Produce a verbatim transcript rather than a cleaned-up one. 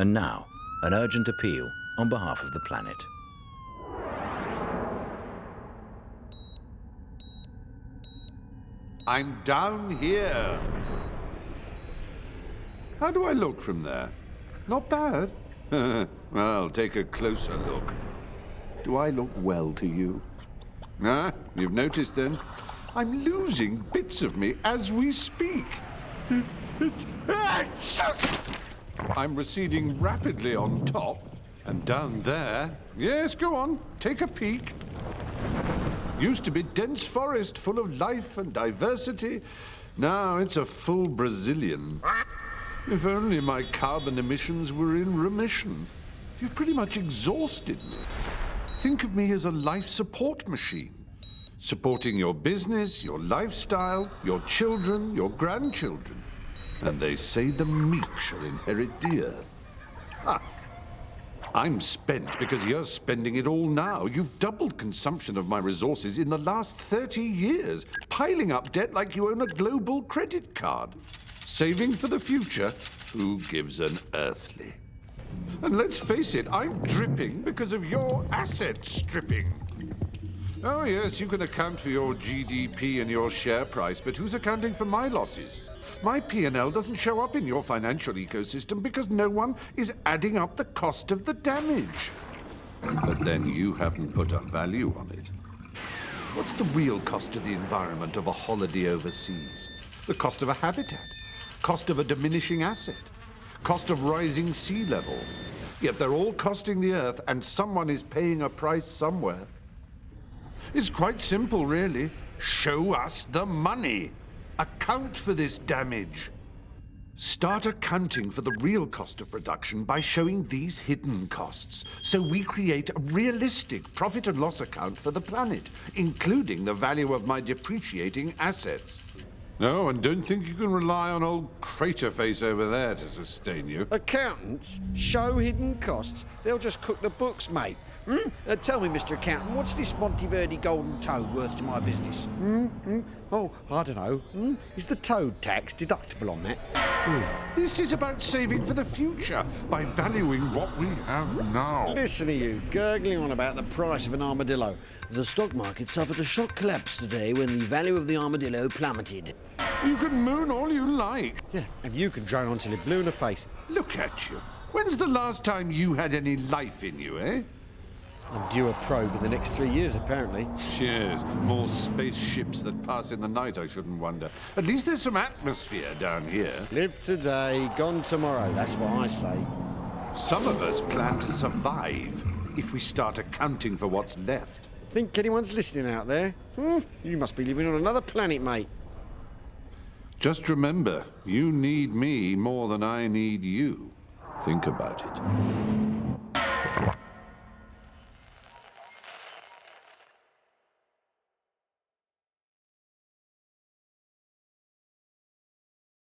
And now, an urgent appeal on behalf of the planet. I'm down here. How do I look from there? Not bad. Well, take a closer look. Do I look well to you? Ah, you've noticed then? I'm losing bits of me as we speak. I'm receding rapidly on top, and down there... Yes, go on, take a peek. Used to be dense forest full of life and diversity. Now it's a full Brazilian. If only my carbon emissions were in remission. You've pretty much exhausted me. Think of me as a life support machine. Supporting your business, your lifestyle, your children, your grandchildren. And they say the meek shall inherit the earth. Ha! I'm spent because you're spending it all now. You've doubled consumption of my resources in the last thirty years, piling up debt like you own a global credit card. Saving for the future, who gives an earthly? And let's face it, I'm dripping because of your asset stripping. Oh yes, you can account for your G D P and your share price, but who's accounting for my losses? My P and L doesn't show up in your financial ecosystem because no one is adding up the cost of the damage. But then you haven't put a value on it. What's the real cost of the environment of a holiday overseas? The cost of a habitat? Cost of a diminishing asset? Cost of rising sea levels? Yet they're all costing the Earth, and someone is paying a price somewhere. It's quite simple, really. Show us the money. Account for this damage. Start accounting for the real cost of production by showing these hidden costs, so we create a realistic profit and loss account for the planet, including the value of my depreciating assets. No, and don't think you can rely on old Craterface over there to sustain you. Accountants show hidden costs. They'll just cook the books, mate. Hmm? Uh, tell me, Mister Accountant, what's this Monteverdi golden toad worth to my business? Hmm? Hmm? Oh, I don't know. Hmm? Is the toad tax deductible on that? Hmm. This is about saving for the future by valuing what we have now. Listen to you, gurgling on about the price of an armadillo. The stock market suffered a shock collapse today when the value of the armadillo plummeted. You can moon all you like. Yeah, and you can drone on till it blew in the face. Look at you. When's the last time you had any life in you, eh? I'm due a probe in the next three years, apparently. Cheers. More spaceships that pass in the night, I shouldn't wonder. At least there's some atmosphere down here. Live today, gone tomorrow. That's what I say. Some of us plan to survive if we start accounting for what's left. Think anyone's listening out there? Hmm? You must be living on another planet, mate. Just remember, you need me more than I need you. Think about it.